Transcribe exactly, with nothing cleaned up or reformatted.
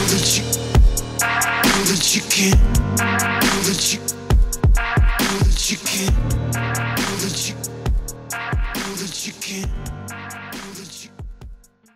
know that you, know that you can, know that you, know that you can, know that you, know that you can.